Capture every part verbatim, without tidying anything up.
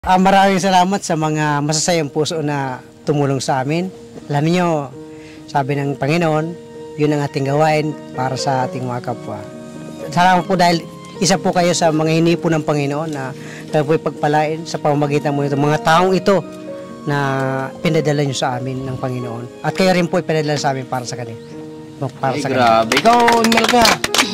Ah, maraming salamat sa mga masasayang puso na tumulong sa amin. Alam niyo, sabi ng Panginoon, yun ang ating gawain para sa ating mga kapwa. Salamat po dahil isa po kayo sa mga hinipo ng Panginoon na kayo po'y pagpalain sa pamamagitan mo nito. Mga taong ito na pinadala niyo sa amin ng Panginoon. At kayo rin po pinadala sa amin para sa kanila. Para Ay, sa grabe. Ikaw, Melka.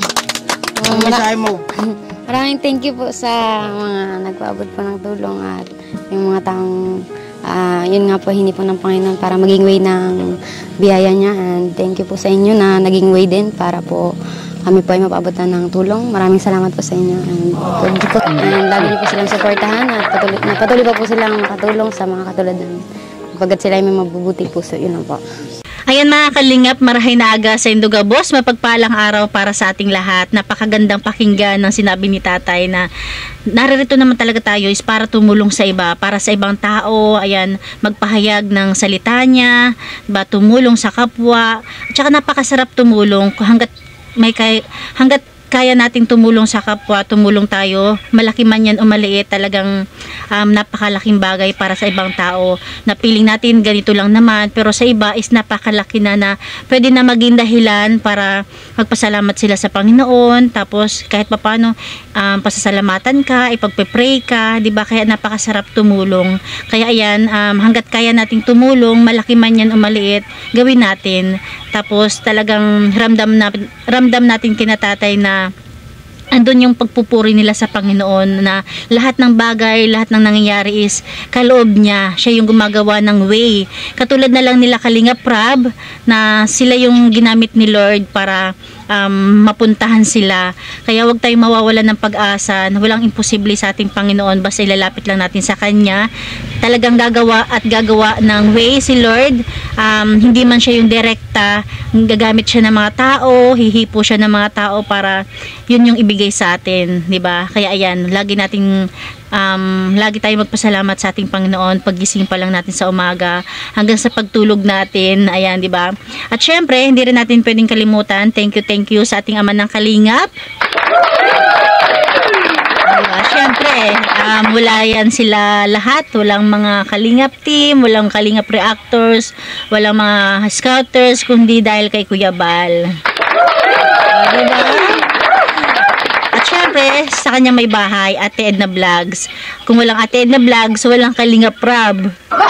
Ano mensahe mo? Maraming thank you po sa mga nagpaabot po ng tulong at yung mga taong uh, yun nga po hindi po ng Panginoon para maging way ng biyaya niya, and thank you po sa inyo na naging way din para po kami po ay mapaabotan ng tulong. Maraming salamat po sa inyo, and, po, and lagi niyo po silang supportahan at patuloy, na patuloy pa po silang makatulong sa mga katulad namin pagkat sila ay may mabubuti puso. Yun lang po. Ayan mga kalingap, marahay na aga sa Indugabos, mapagpalang araw para sa ating lahat. Napakagandang pakinggan ng sinabi ni tatay na naririto naman talaga tayo is para tumulong sa iba, para sa ibang tao, ayan, magpahayag ng salita niya, diba, tumulong sa kapwa, at saka napakasarap tumulong hanggat may kay, hanggat kaya nating tumulong sa kapwa, tumulong tayo, malaki man yan o maliit, talagang um, napakalaking bagay para sa ibang tao. Napiling natin ganito lang naman, pero sa iba is napakalaki na na pwede na maging dahilan para magpasalamat sila sa Panginoon, tapos kahit papano um, pasasalamatan ka, ipagpe-pray ka, diba? Kaya napakasarap tumulong. Kaya ayan, um, hanggat kaya nating tumulong, malaki man yan o maliit, gawin natin. Tapos talagang ramdam, na, ramdam natin kinatatay na andun yung pagpupuri nila sa Panginoon na lahat ng bagay, lahat ng nangyayari is kaloob niya. Siya yung gumagawa ng way. Katulad na lang nila Kalinga Prab na sila yung ginamit ni Lord para um, mapuntahan sila. Kaya wag tayong mawawalan ng pag-asa na walang imposible sa ating Panginoon, basta ilalapit lang natin sa Kanya. Talagang gagawa at gagawa ng way si Lord. Um, hindi man siya yung direkta, gagamit siya ng mga tao, hihipo siya ng mga tao para yun yung ibigay sa atin, di ba? Kaya ayan, lagi nating um, lagi tayong magpasalamat sa ating Panginoon paggising pa lang natin sa umaga hanggang sa pagtulog natin, ayan, di ba? At syempre, hindi rin natin pwedeng kalimutan, thank you, thank you sa ating Ama ng Kalingap. Diba? Siyempre, um, wala yan sila lahat. Walang mga Kalingap team, walang Kalingap reactors, walang mga scouters, kundi dahil kay Kuya Bal. Uh, diba? At syempre, sa kanya may bahay, Ate Edna Vlogs. Kung walang Ate Edna Vlogs, walang Kalingap Prab.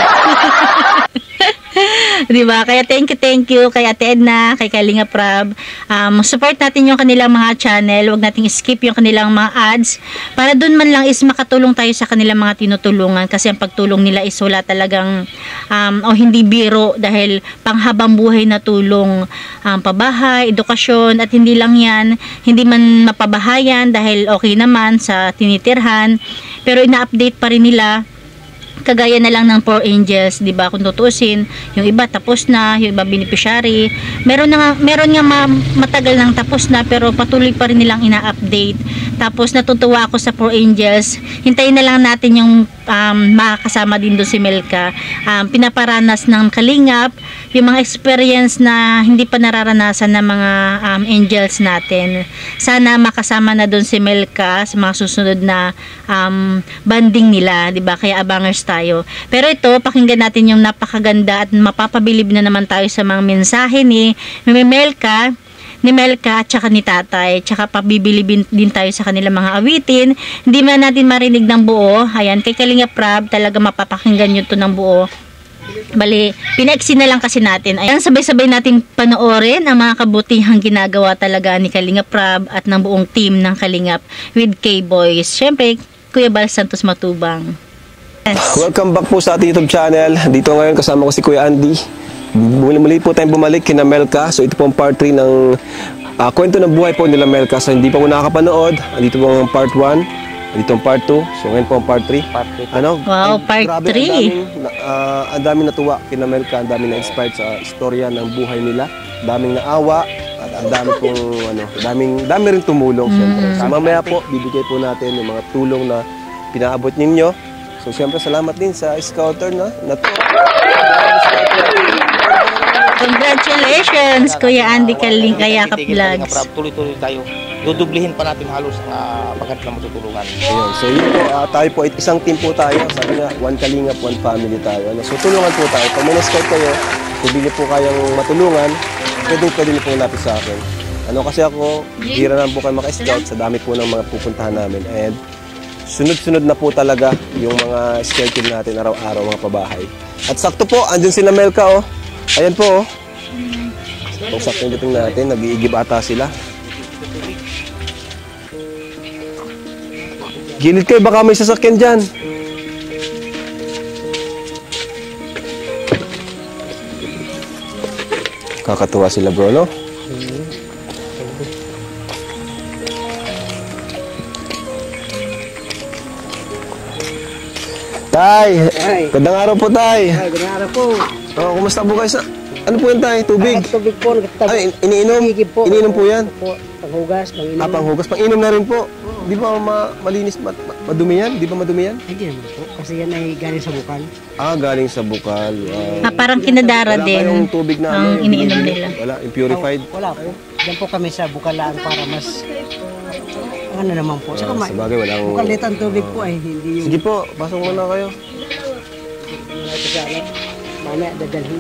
Diba? Kaya thank you, thank you kay Ate Edna, kay Kalinga Prab. Um, support natin yung kanilang mga channel. Huwag nating skip yung kanilang mga ads. Para dun man lang is makatulong tayo sa kanilang mga tinutulungan. Kasi ang pagtulong nila is wala talagang um, o hindi biro dahil panghabang buhay na tulong. Um, pabahay, edukasyon, at hindi lang yan. Hindi man mapabahayan dahil okay naman sa tinitirhan. Pero ina-update pa rin nila. Kagaya na lang ng Poor Angels, 'di ba? Kung tutuusin, yung iba tapos na, yung iba beneficiary. Meron na nga, meron nga ma matagal nang tapos na pero patuloy pa rin nilang ina-update. Tapos natutuwa ako sa Poor Angels. Hintayin na lang natin yung um, makakasama din doon si Melka. Um, pinaparanas ng Kalingap yung mga experience na hindi pa nararanasan ng mga um, angels natin. Sana makasama na doon si Melka sa mga susunod na um, banding nila, 'di ba? Kaya abangers tayo. Pero ito, pakinggan natin yung napakaganda at mapapabilib na naman tayo sa mga mensahe ni Melka, ni Melka at saka ni Tatay. Tsaka pabibilibin din tayo sa kanilang mga awitin. Hindi man natin marinig ng buo. Ayan, kay Kalinga Prab, talaga mapapakinggan nyo to ng buo. Bali, pinaiksi na lang kasi natin. Ayan, sabay-sabay natin panoorin ang mga kabutihang ginagawa talaga ni Kalinga Prab at ng buong team ng Kalingap with K-Boys. Siyempre, Kuya Bal Santos Matubang. Yes. Welcome back po sa ating YouTube channel. Dito ngayon kasama ko si Kuya Andy. Muli-muli po tayong bumalik kina Melka. So ito po ang part three ng uh, kwento ng buhay po nila Melka. So hindi pa po nakakapanood. Dito po ang part one. Dito ang part two. So ngayon po ang part three. Part three. Ano? Wow, part three. Ang daming, uh, ang daming natuwa kina Melka. Ang daming na-inspired sa istorya ng buhay nila. Daming naawa. At ang dami pong ano, daming, dami rin tumulong. Mm. So mamaya po, bibigay po natin yung mga tulong na pinaabot ninyo. So, siyempre, salamat din sa scouter na, na to. Congratulations, Kuya Andy Kaling Kayakap Titigil Kalinga Vlogs. Prab, tuloy-tuloy tayo. Dudublihin pa natin halos ang uh, pagkat na matutulungan. Ayun. So yun po, ah, tayo po, isang team po tayo. Sabi nga, one kalingap, one family tayo. Ano? So tulungan po tayo. Pag may na-scout kayo, kung hindi po kayang matulungan, pwede pwede niyo po lapit sa akin. Ano kasi ako, hira na po kayo maka-scout sa dami po ng mga pupuntahan namin. And sunod-sunod na po talaga yung mga schedule natin araw-araw, mga pabahay. At sakto po, andun si Melka, oh. Ayan po, oh. Kung sakto yung dating natin, nag-iigib ata sila. Gilid kayo, baka may sasakyan dyan. Kakatuwa sila, bro, no? Tay! Ay. Gandang araw po, Tay. Ay, ganyan araw po. Oh, kumusta po kayo sa... Ano po yan, Tay? Tubig? Ay, tubig po. nagtatab- Ay, iniinom? Igib po. Iniinom po yan? Po, panghugas, panginom. Ah, panghugas. Panginom na rin po. Di ba ma malinis, ma ma- madumi yan? Di ba madumi yan? Hindi naman po. Kasi yan ay galing sa bukal. Ah, galing sa bukal. Wow. Ah, parang kinadara Wala din kayong tubig na ang ano, yung iniinom binibili? nila. Wala, yung purified? Oh, wala po. Diyan po kami sa bukalaan para mas... Ano naman po. Saka Ah, ma- sabagay, walang... bukalit ang tubig po ay hindi yung... Sige po, pasok muna kayo. Mga kasalat. Mamaya dadalhin.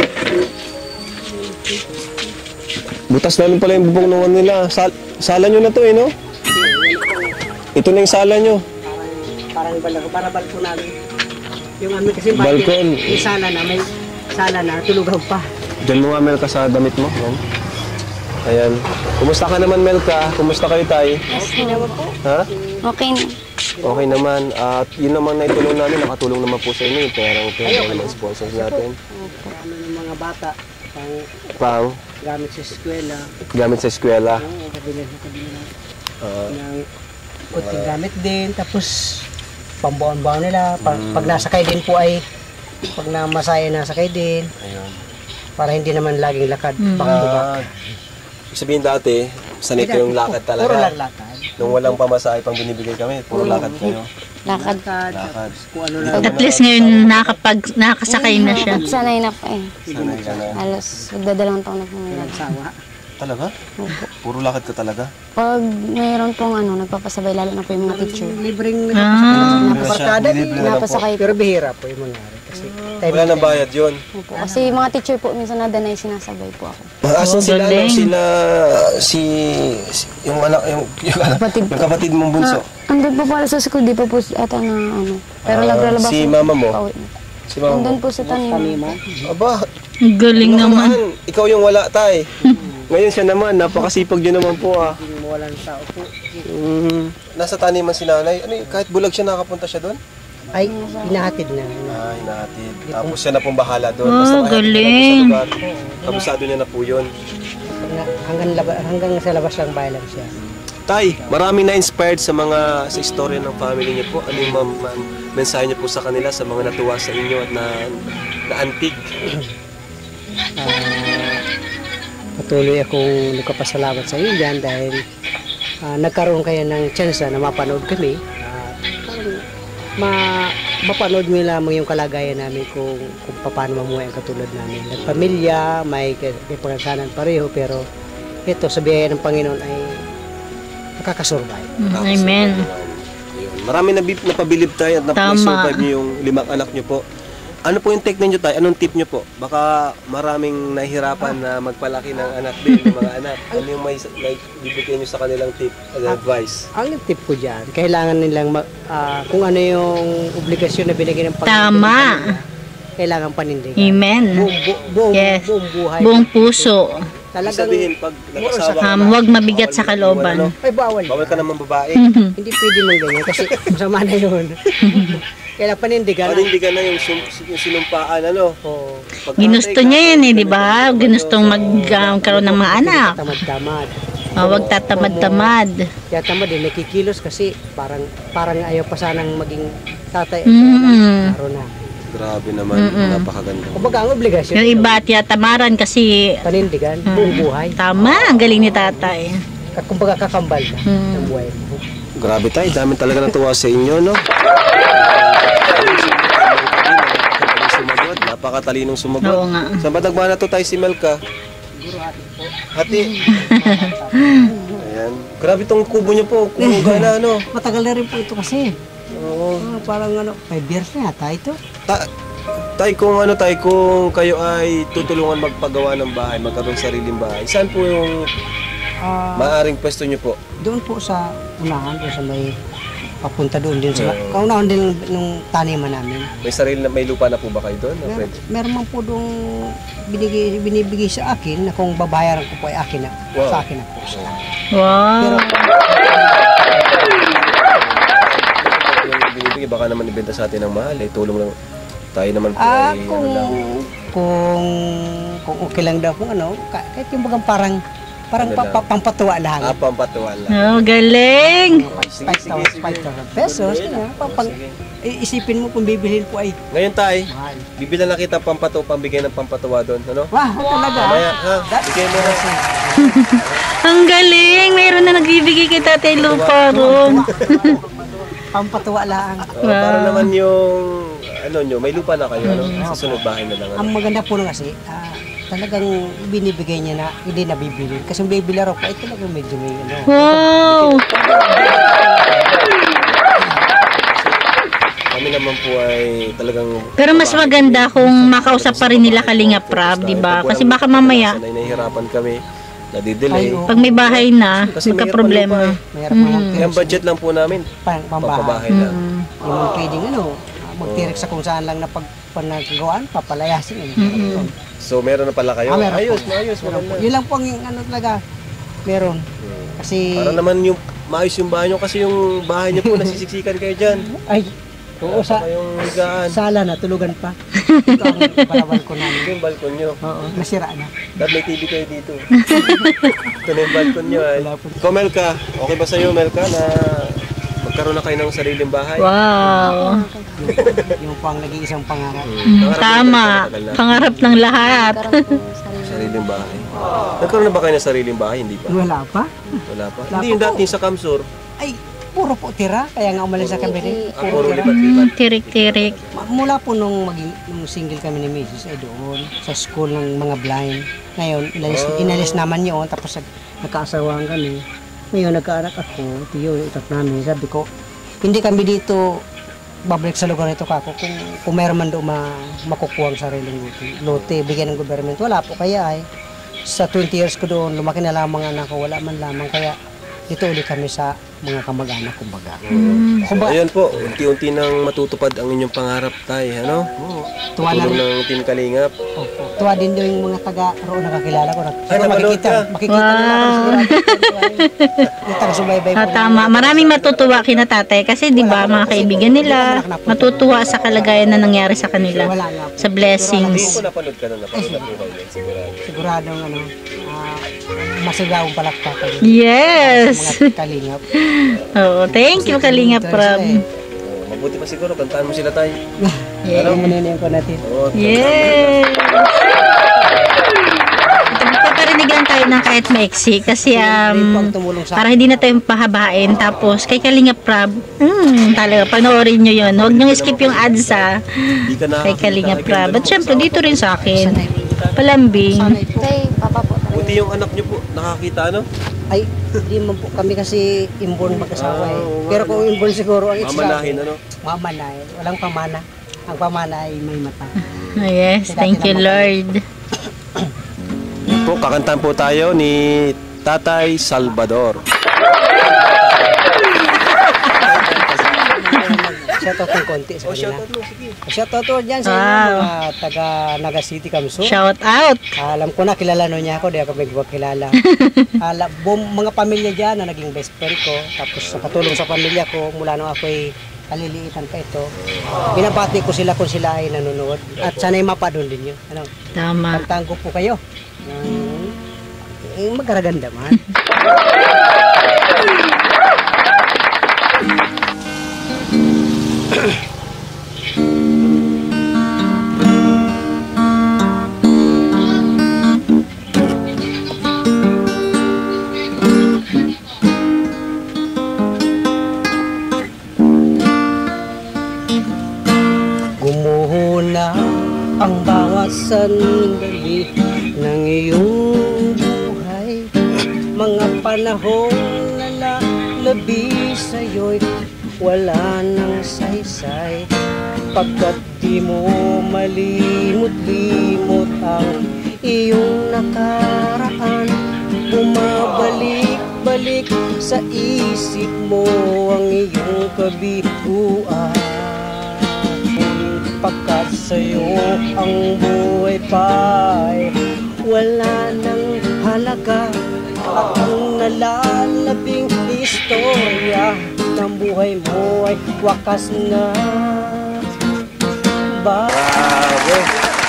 Butas na rin pala yung bubong nung ano nila. Sal sala nyo na to eh, no? Ito na yung sala nyo. Parang balag, para balko namin. Yung amin kasi Balkon. may sala na, may sala na, tulugaw pa. Diyan mo nga, Melka, sa damit mo. Yan. Ayan. Kumusta ka naman, Melka? Kumusta kayo, Tay? Okay naman po. Ha? Okay na. Okay naman. At yun naman na itulong namin. Nakatulong naman po sa inyo. Yung perang pera ng mga sponsors natin. Ano ng mga bata, pang Pang gamit sa eskwela. gamit sa eskwela. Oo, kabila sa kabila. Ah, Ng kunting gamit din, tapos pambaon-baon nila. Pag, pag nasakay din po ay, pag namasaya nasakay din, ayun. para hindi naman laging lakad, Mm. back-to-back. Ah, ibig sabihin dati, sanay kayong lakad talaga. Puro lang lakad. Nung walang pamasahe pang binibigay kami, puro lakad kayo. Lakad. Lakad, Lakad. kung ano lang. At least ngayon nakakapag, nakakasakay na siya. Sanay na pa eh. Sanay ka na. Halos magdadalawang taon na po nila. Nagsawa. Talaga? Puro lakad ka talaga? Pag mayroon pong ano, nagpapasabay lalo na po yung mga teacher. Libreng Ah. napaparkada din. Libre na lang po. Napasakay po. Pero bihira po yung mangyari. Kasi Wala nang bayad yun. Opo. Kasi yung mga teacher po, minsan nadanay sinasabay po ako. Asan Oh, sila, ano, galing. sila, si, si- yung anak, yung, yung, anak, Kapatid yung kapatid mong bunso. Ah, andun po pala sa school, di pa po ata na ano. Pero Ah, naglalabas si po, mama mo? pauwi na. Si mama mo. Andun po sa tanim. Tanima. Aba, Ang galing ano naman. naman, ikaw yung wala, Tay. Ngayon siya naman, napakasipag nyo naman po ah. Hindi mo walang tao po. Mm, nasa taniman si nanay. Ano, yun, kahit bulag siya nakapunta siya doon? Ay, inahatid na. Ah, hinahatid. Tapos siya na pong bahala doon. Oh, Basta kahit galing. sa lugar, kabisado niya na po yun. Pag na- Hanggang, laba, hanggang sa labas lang bahay lang siya. Tay, maraming na-inspired sa mga sa istorya ng family niyo po. Ano yung ma- ma- mensahe niyo po sa kanila, sa mga natuwa sa inyo at na naantig? Ah, patuloy akong nagpapasalamat sa inyo dyan dahil ah, nagkaroon kayo ng chance na mapanood kami. At parang ma mapanood mo lamang yung kalagayan namin kung, kung paano mamuhay ang katulad namin. Nagpamilya, may, may pangansanan pareho, pero ito sa biyaya ng Panginoon ay nakakasurvive. Mm, Amen. Ayun. Marami na napabilib tayo at Tama. napasurvive niyo yung limang anak niyo po. Ano po yung technique niyo tayo? Anong tip niyo po? Baka maraming nahihirapan na magpalaki ng anak din, ng mga anak. Ano yung may, may bibigyan niyo sa kanilang tip and advice? Ang tip ko dyan, kailangan nilang ma- ah, kung ano yung obligasyon na binigay ng Panginoon. Tama. sa kanila, kailangan panindigan. Amen. Buong, bu- buong, Yes. buong buhay. Buong puso. Talagang, Sabihin, pag nag-asawa ka Um, na, huwag mabigat sa bawal- kalooban. bawal, ano, ay bawal. bawal ka naman babae. Hindi pwede mong ganyan kasi masama na yun. Kailangan panindigan. Panindigan na yung, sum, yung sinumpaan, ano? Oo. Pag- Ginusto niya yan eh, di ba? Ginustong magkaroon ng mga anak. Tamad-tamad. Oh, huwag tatamad-tamad. Kaya tamad din, nakikilos kasi parang parang ayaw pa sanang maging tatay. Mm. Araw na. Grabe naman, napakaganda. Kumbaga ang obligasyon. Yung iba tiyatamaran kasi Panindigan, buong buhay. tama, ang galing ni tatay. Kumbaga kakambal ka Mm. ng buhay mo. Grabe tayo, dami talaga natuwa sa inyo, no? Sumagot, napaka napakatalinong sumagot. Oo nga. Saan ba nagmana to tayo si Melka? Hati. Ayan. Grabe tong kubo niyo po. Kubo gana ano. Matagal na rin po ito kasi. Oo. Ah, parang ano, five years na yata ito. Ta tay kung ano tay kung kayo ay tutulungan magpagawa ng bahay, magkaroon sariling bahay. Saan po yung Ah, maaring pwesto niyo po? doon po sa unahan, doon sa may papunta doon din sa Oo. kaunahan din nung taniman namin. May sarili na may lupa na po ba kayo doon? Na Mer pwede? meron man po doon binigay, binibigay sa akin na kung babayaran ko po ay akin na, Wow. sa akin na po siya. Wow. Pero Yung binibigay baka naman ibenta sa atin ng mahal eh. Tulong lang tayo naman po ah, ay kung, ano lang. kung kung okay lang daw kung ano, ka- kahit yung bagang parang parang Ano pa, lang? pa, pampatuwa lang. Ah, pampatuan lang. Oh, galing. Sige, five sige, thousand sige. five thousand pesos. Kaya, papang, Sige. i- isipin mo kung bibilhin po ay Ngayon tay, mahal. bibilan na kita pampato, pambigay ng pampatuwa doon. Ano? Wah, talaga. Mamaya, ha? Bigay mo na. Ang galing. Mayroon na nagbibigay kay Tatay Lupa ron. Pampatuwa lang. Oh, para naman yung ano nyo, may lupa na kayo, ano? Sa sunod bahay na lang. Ano? Ang maganda po nung kasi, ah, talagang binibigay niya na hindi nabibili. Kasi yung bibili raw po, ay talagang medyo may ano. Wow. Kami naman po ay talagang... Pero mas maganda kung makausap pa rin nila Kalinga Prab, di ba? Kasi baka mamaya, Sanay nahihirapan kami, nadidelay. Ay, oo. pag may bahay na, Kasi mayroon pa magka-problema. lupa Mayroon mm. eh. Yung budget lang po namin, pang pambahay. pampabahay lang. Mm. Yung mga pwedeng ano, ah, magtirik sa kung saan lang na pag panagawaan, papalayasin. Eh. Mm-mm. So meron na pala kayo? Ah, meron ayos, po. maayos, Meron po. maganda. Yun lang po ang ano talaga, meron. Kasi, Para naman yung maayos yung bahay nyo kasi yung bahay nyo po nasisiksikan kayo dyan. ay, oo, sa, Kayong higaan. sala na, tulugan pa. Ito ang balawal ko namin. Ito yung balkon nyo. Oo, nasira na. Dahil may T V kayo dito. Ito na yung balkon nyo ay. Ikaw Melka, okay ba sa'yo Melka na magkaroon na kayo ng sariling bahay? Wow. Yung, yung pang nag-iisang pangarap. Mm, tama. Pangarap ng lahat. Karoon po ng sarili. Sariling bahay. Nagkaroon na ba kayo ng sariling bahay? Hindi pa. Wala pa. Wala pa. Wala Hindi pa yung po. dati sa Kamsur. Ay, puro po tira. Kaya nga umalis sa kami rin. Ah, Puro puro tira. lipat-lipat. Mm, tirik-tirik. Ma- Mula po nung, maging, nung single kami ni Missus ay doon sa school ng mga blind. Ngayon, inalis, Oh. inalis naman yun. Tapos nag, nagkaasawaan kami. Ngayon, nagkaanak ako. Ito yun, itat namin. Sabi ko, hindi kami dito babalik sa lugar nito kako kung, kung meron man doon ma, makukuha ang sariling lote, lote, bigyan ng government. Wala po kaya ay sa twenty years ko doon, lumaki na lamang anak ko, wala man lamang. Kaya dito ulit kami sa mga kamag-anak, kumbaga. So, Kumbaga, ayan po, unti-unti nang matutupad ang inyong pangarap tayo, ano? oo, tuwa na Tulong rin. ng Team Kalingap. Opo. Tuwa din daw yung mga taga roon nakakilala ko. Ay, Pero napanood makikita, ka? makikita nila ako sigurado. Yung taga-subaybay po. Ah, tama. Maraming matutuwa kina Tatay kasi 'di ba mga kaibigan nila matutuwa sa kalagayan na nangyari sa kanila. Wala nga po. Sa Tingin blessings. ko napanood ka na, napanood na po kayo, sigurado. Siguradong ano, ah, masigawang palakpakan. Yes. Mga kalingap. Oo, thank you Kalinga Prab. Oh, mabuti pa siguro, kantaan mo sila tayo. Ano mo niniyan ko natin? Oh, Yes. Paparinig lang tayo ng kahit maiksi kasi Rin po ang um, tumulong sa para hindi na tayo pahabain. Tapos kay Kalinga Prab, hmm, talaga panoorin nyo yun. Huwag nyo skip yung ads ha. Di ka na Kay Kalinga Prab. At syempre dito rin sa akin. Palambing. Kay Papa po talaga. Buti yung anak niyo po, nakakita ano? Ay, hindi man po kami kasi inborn mag-asawa Ah, eh. oo nga. Pero kung inborn siguro ang Mamanahin ano? Mamanahin. Walang pamana. Ang pamana ay may mata. Oh, yes, thank you Lord. Yan po, kakantahan po tayo ni Tatay Salvador. Shoutout ng konti sa Oh, kanila. shoutout mo, sige. Shoutout po dyan sa inyo, Wow. mga taga Naga City, Kamso. Shout out. Alam ko na, kilala no niya ako, di ako magkilala. Alam, buong mga pamilya dyan na naging best friend ko, tapos sa patulong sa pamilya ko, mula nung ako'y kaliliitan pa ito, binabati ko sila kung sila ay nanonood. At sana'y mapadun din yun. Ano, Tama. kantahan ko po kayo. Um, eh, magkaraganda man. Gumuho na ang bawat sandali ng iyong buhay, mga panahong nalalabi sa'yo'y wala nang saysay, pagkat di mo malimot-limot ang iyong nakaraan. Bumabalik-balik sa isip mo ang iyong kabiguan, pagkat sa'yo ang buhay pa'y wala nang halaga, at ang nalalabing istorya ng buhay mo ay wakas na. Bravo!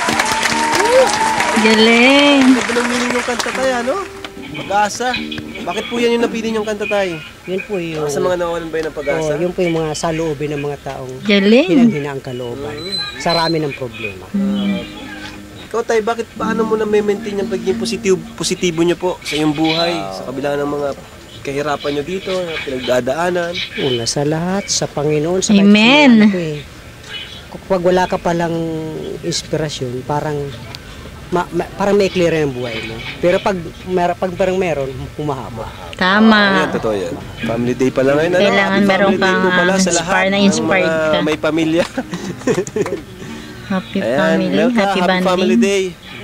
Galing. Ganda ng meaning yung kanta tayo, ano? Pag-asa. Bakit po yan yung napili yung kanta tayo? Yun po yung, Sa mga nawalan ba yun ng pag-asa? oh, yun po yung mga saloobin ng mga taong Galing. hinang-hina ang kalooban. Sa rami ng problema. Ikaw tayo, bakit paano mo na maintain yung pagiging positibo, positibo nyo po sa iyong buhay, sa kabila ng mga kahirapan nyo dito, na pinagdadaanan? Una sa lahat, sa Panginoon. Sa Amen. Kahit sa mga ano eh. Kapag wala ka palang inspirasyon, parang ma, ma, parang may clear ang buhay mo. Pero pag, mer, pag parang meron, humahaba. Tama. Ayan, totoo yan. Family day pala ngayon. Ano? Kailangan Happy meron family day kang, po pala ah, sa inspire lahat na ng inspired mga ka. may pamilya. Happy Ayan, family. Melka, Happy happy family bonding. day.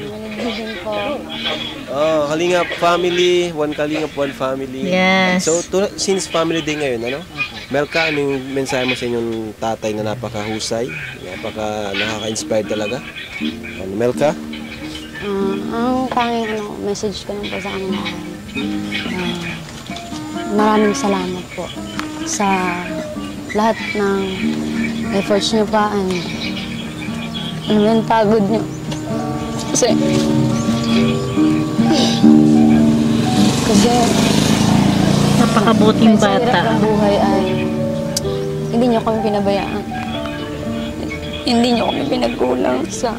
Oh, Kalingap family, one Kalingap, one family. Yes. So, to, since family day ngayon, ano? Melka, ano yung mensahe mo sa inyong tatay na napakahusay? Napaka nakaka-inspire talaga? Ano, Melka? Ah, ang tanging ano, message ko lang po sa kanila ay ah, maraming salamat po sa lahat ng efforts nyo pa and ano yun, pagod nyo. Kasi kasi Napakabuting sa hirap bata. ng buhay ay hindi nyo kami pinabayaan. Hindi nyo kami pinagkulang sa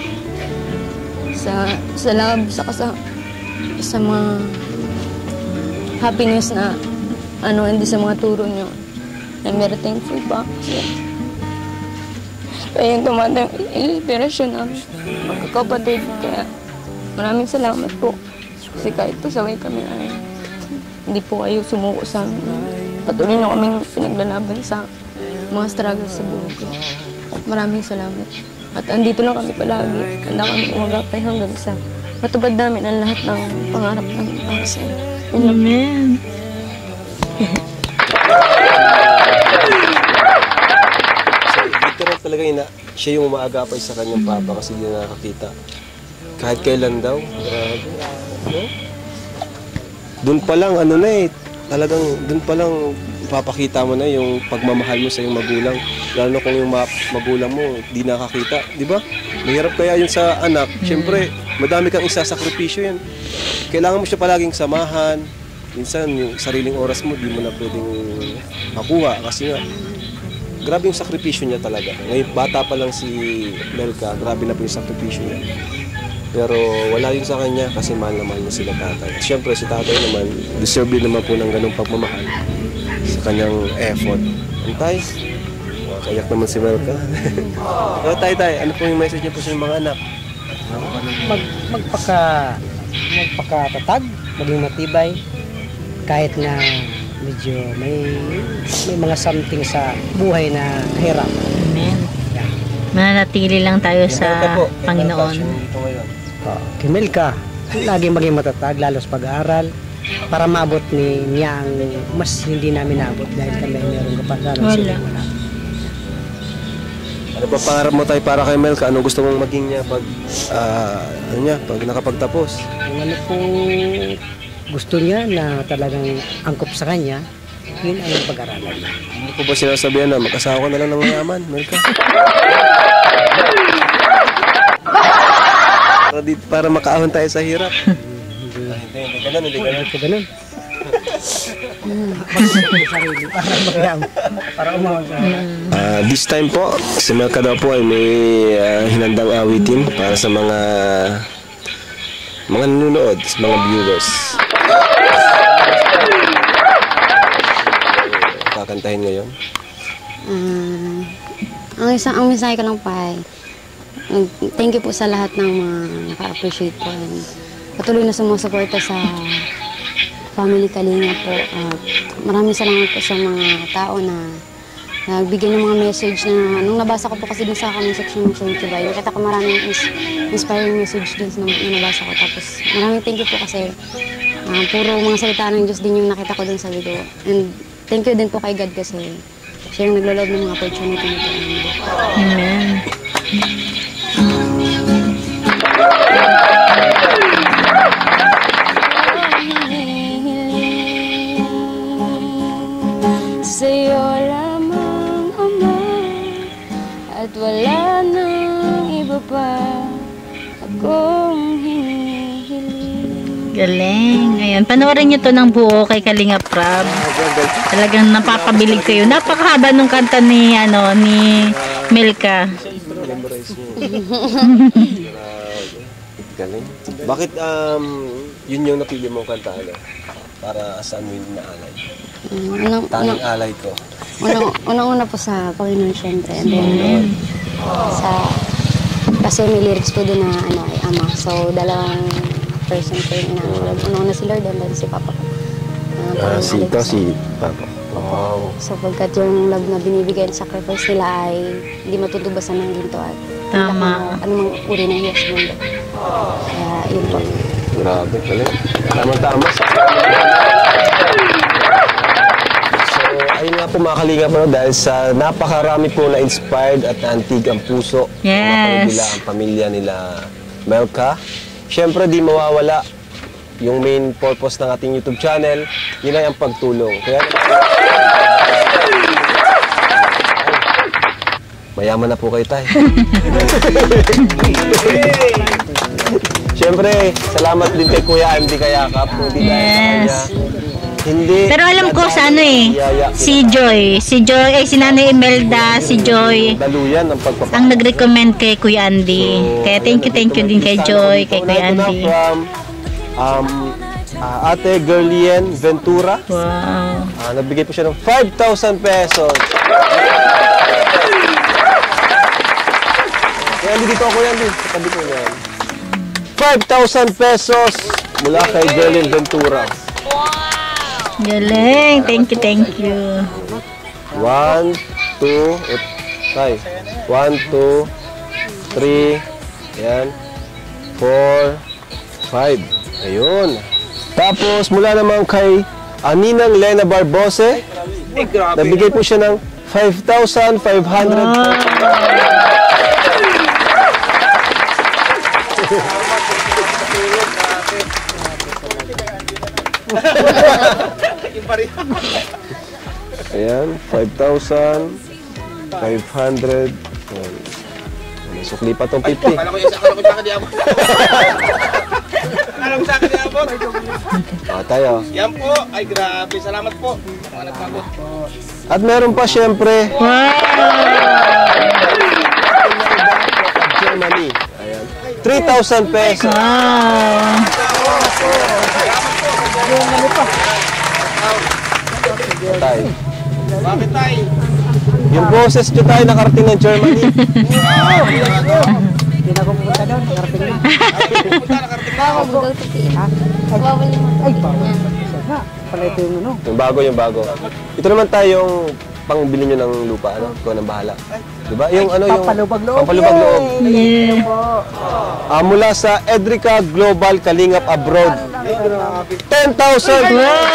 sa sa love, sa sa, sa mga happiness na ano, hindi sa mga turo nyo. I'm very thankful pa. Kasi kaya yung tumatang inspirasyon namin, magkakapatid. Kaya maraming salamat po. Kasi kahit pasaway kami ay hindi po kayo sumuko sa amin. Patuloy nyo kaming pinaglalaban sa mga struggles sa buhay ko. Maraming salamat. At andito lang kami palagi. Handa kami umagapay hanggang sa matubad namin ang lahat ng pangarap namin para sa inyo. Amen. So, literal talaga yun na siya yung umaagapay sa kanyang papa kasi hindi na nakakita. Kahit kailan daw. Grabe. Ano? Doon pa lang, ano na eh, talagang doon pa lang papakita mo na yung pagmamahal mo sa iyong magulang. Lalo na kung yung ma- magulang mo di nakakita, di ba? Mahirap kaya yun sa anak. Siyempre, madami kang isasakripisyo yan. Kailangan mo siya palaging samahan. Minsan, yung sariling oras mo, di mo na pwedeng makuha. Kasi nga, grabe yung sakripisyo niya talaga. Ngayon, bata pa lang si Melka, grabe na po yung sakripisyo niya. Pero wala yun sa kanya kasi mahal na mahal niya sila tatay. At syempre, si tatay naman, deserve din naman po ng ganung pagmamahal sa kanyang effort. Antay, kayak naman si Melka. So, tay, tay, ano po yung message niyo po sa inyong mga anak? Mag, magpaka, magpakatatag, maging matibay, kahit na medyo may, may mga something sa buhay na kahirap. Amen. Yan. Mananatili lang tayo Yung sa Melka po, yung Panginoon. Melka, siya dito ngayon. Oh, kay Melka, laging maging matatag, lalo sa pag-aaral, para maabot ni niya ang mas hindi namin naabot dahil kami mayroong kapag-aaral. Wala. Wala. Ano pa pangarap mo tayo para kay Melka? Anong gusto mong maging niya pag, ah, ano niya, pag nakapagtapos? Kung ano pong gusto niya na talagang angkop sa kanya, yun ang pag-aralan niya. Hindi ko ba sinasabihan na mag-asawa ka na lang ng mayaman, Melka? para, di, para makaahon tayo sa hirap. Hindi, hindi ganun, hindi ganun. Ito ganun. Sarili, para magyam, para umawag sa Ah, this time po, si Melka daw po ay may ah, hinandang awitin para sa mga mga nanonood, sa mga viewers. Kakantahin ngayon. Um, ang isang ang mensahe ko lang pa ay And thank you po sa lahat ng mga naka-appreciate po. And patuloy na sumusuporta sa family Kalinga po. At maraming salamat po sa mga tao na nagbigay ng mga message na nung nabasa ko po kasi din sa comment section sa YouTube ay nakita ko maraming ins- inspiring message din nung, nung nabasa ko. Tapos maraming thank you po kasi uh, puro mga salita ng Diyos din yung nakita ko din sa video. And thank you din po kay God kasi siya yung nagloloob ng mga opportunity nito. Amen. Sa'yo lamang, Ama, at wala nang iba pa akong hinihiling. Galing. Ayan, panoorin niyo to ng buo kay Kalinga Prab. Talagang napapabilig kayo. Napakahaba nung kanta ni, ano, ni Melka. Galing. Bakit um, yun yung napili mong kanta, ano? Para saan mo yung naalay? Um, unang, Tanging unang, alay ko. unang, unang-una po sa Panginoon syempre. And then, sa, kasi may lyrics po din na ano, ay Ama. So, dalawang person po yung inaangulag. Unang-una si Lord and then si Papa ko. Uh, Ah, si ito, si Papa. Wow. So, pagkat yung love na binibigay at sacrifice nila ay hindi matutubasan ng ginto at Tama. ano mang uri ng hiyas mundo. Kaya, yun po. Grabe, galing. Tama-tama. So, ayun nga po mga Kalinga po, dahil sa napakarami po na inspired at antig ang puso. Yes. Nila ang pamilya nila Melka. Siyempre, di mawawala yung main purpose ng ating YouTube channel. Yun ay ang pagtulong. Kaya mayaman na po kayo tayo. Siyempre, salamat din kay Kuya Andy Kayakap. Hindi dahil sa kanya. Hindi. Pero alam ko sa ano eh, si Joy, si Joy, eh, si Nanay Imelda, si Joy, Daluyan ang pagpapakita. ang nag-recommend kay Kuya Andy. Kaya thank you, thank you din kay Joy, kay Kuya Andy. From um, uh, Ate Gerlien Ventura. Wow. Uh, nagbigay po siya ng five thousand pesos. Kuya Andy, dito ako, Kuya Andy. Katabi ko yan. five thousand pesos mula kay Gerlien Ventura. Galing. Thank you, thank you. One, two, ut, tay. One, two, three, ayan. Four, five. Ayun. Tapos, mula naman kay Aninang Lena Barbose, nabigay po siya ng five thousand five hundred. Ayan, five thousand five hundred. May sukli pa tong fifty. Kala ko yung sa akin di abot. Kala ko sa akin di abot. Ah, tayo. Yan po. Ay, grabe. Salamat po. Mga nagpabot. At meron pa siyempre, Wow. Germany. Ayan. three thousand pesos. Wow. Tay. Bakit tayo? Yung boses nyo tayo nakarating ng Germany. Hindi na ako pupunta doon, nakarating na. Punta, nakarating na. Wow, bugaw tutiin. Wawali mo. Ay, bago. Isa na. Pala ito yung ano. Yung bago, yung bago. Ito naman tayong pangbili nyo ng lupa, ano? Ikaw nang bahala. Diba? Yung ano, yung... Pampalubag loob. Pampalubag loob. Yeah. Ah, mula sa Edrica Global Kalingap Abroad. ten thousand!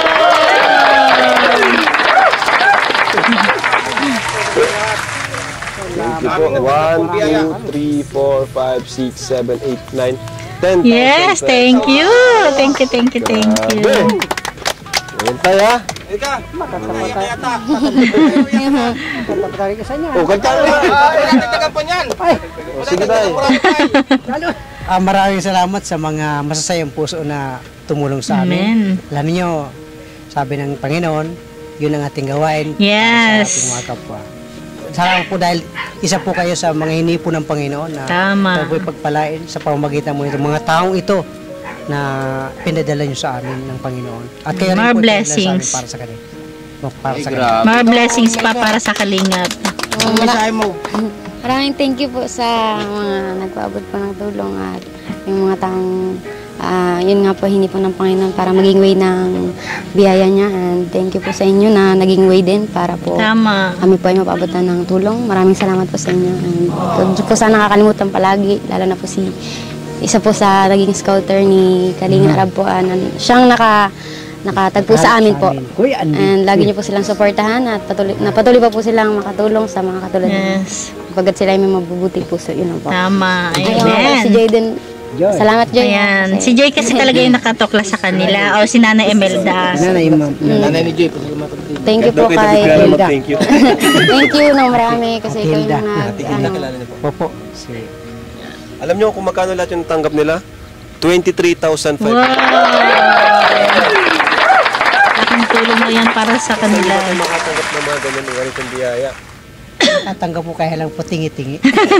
Thank you po. one, two, three, four, five, six, seven, eight, nine, ten thousand. Yes, thank you. Thank you, thank you, thank you. Ayan tayo, ha? Ika. Kaya yata. Kapatari ka sa niya. O, kanta na. Ay, natagtagan pa niyan. O, sige tayo. Ah, maraming salamat sa mga masasayang puso na tumulong sa amin. Amen. Alam niyo, sabi ng Panginoon, yun ang ating gawain Yes. sa ating mga kapwa. Salamat po dahil isa po kayo sa mga hinipo ng Panginoon na Tama. tayo po'y pagpalain sa pamamagitan mo nito. Mga taong ito na pinadala nyo sa amin ng Panginoon. At kayo rin More po pinadala blessings. sa amin para sa kanila. Para sa kanila. More blessings pa para sa Kalingap. Ang mensahe mo. Maraming thank you po sa mga nagpaabot po ng tulong at yung mga taong ah, yun nga po hindi po ng Panginoon para maging way ng biyaya niya, and thank you po sa inyo na naging way din para po Tama. kami po ay mapaabotan ng tulong. Maraming salamat po sa inyo, and huwag po sana nakakalimutan palagi, lalo na po si isa po sa naging scouter ni Kalinga Rab po, ah, na- siyang naka nakatagpo sa amin po. Kuya Andy. And lagi niyo po silang suportahan at patuloy, na patuloy pa po silang makatulong sa mga katulad niyo. Yes. Pagkat sila ay may mabubuting puso, yun lang po. Tama. Ayun, si Amen. Jayden. Joy. Salamat, Joy. Ayan. Si Joy kasi talaga yung nakatokla sa kanila. O si Nanay Emelda. Nanay, ma'am. Nanay ni Joy, pasalamatan din. Thank you po Daw kita kay bigla na Hilda. mag-thank you. Thank you ng marami kasi ikaw yung Hilda. nag, ano, Nakilala niyo po. Popo. Si Alam niyo kung magkano lahat yung tanggap nila? twenty-three thousand five Wow! hundred. Laking tulong na yan para sa Hindi kanila. ba kayo makatanggap ng mga ganyan ng ganitong biyaya? tatanggap po kaya lang po tingi-tingi.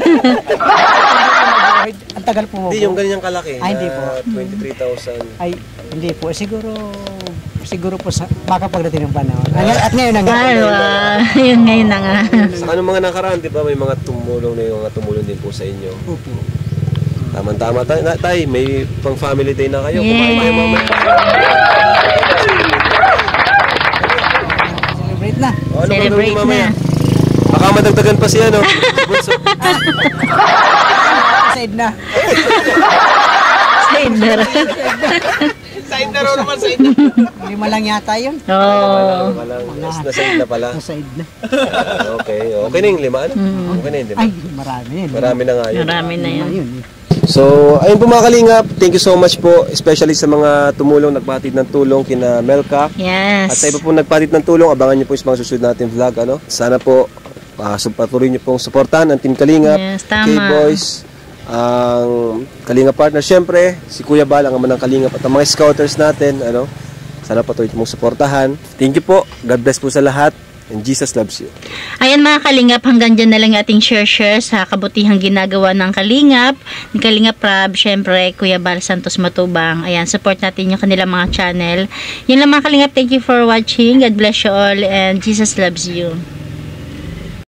Ang tagal po mo Hindi, po. yung ganyang kalaki Ay, hindi na po. twenty-three thousand. Ay, hindi po. Siguro, siguro po sa, baka pagdating ng panahon. Ang- At ngayon na nga. Ay, wow. Yung ngayon na nga. Sa anong mga nakaraan, di ba, may mga tumulong na yung mga tumulong din po sa inyo. Opo. Tama-tama tay, na, tay, may pang family day na kayo. Yes. Kumain kayo mamaya. Celebrate na. O, ano Celebrate gagawin niyo mamaya? na. Baka madagdagan pa siya, no? Si Bunso. Side na. Cider. Side na raw naman, side na. Lima lang yata yun. Oo. Walang, nas na-side na pala. Side na. Okay, okay na yung lima, ano? Mm. Okay na yun, di ba? Ay, marami yun. Marami na nga yun. Marami na yan. Ayun. So, ayun po mga kalingap, thank you so much po, especially sa mga tumulong, nagpatid ng tulong kina Melka. At sa Yes. iba po nagpatid ng tulong, abangan niyo po sa mga susunod natin vlog. Ano? Sana po, uh, patuloy niyo pong suportahan ang Team Kalingap, Yes, tama. K-Boys, ang Kalingap Partner, syempre, si Kuya Bal, ang ama ng Kalingap, at ang mga scouters natin. Ano? Sana patuloy niyo pong suportahan. Thank you po, God bless po sa lahat, and Jesus loves you. Ayan mga Kalingap, hanggang dyan na lang yung ating share-share sa kabutihang ginagawa ng Kalingap, ni Kalingap Rab, syempre Kuya Bal Santos Matubang. Ayan, support natin yung kanilang mga channel. Yun lang mga Kalingap, thank you for watching. God bless you all and Jesus loves you.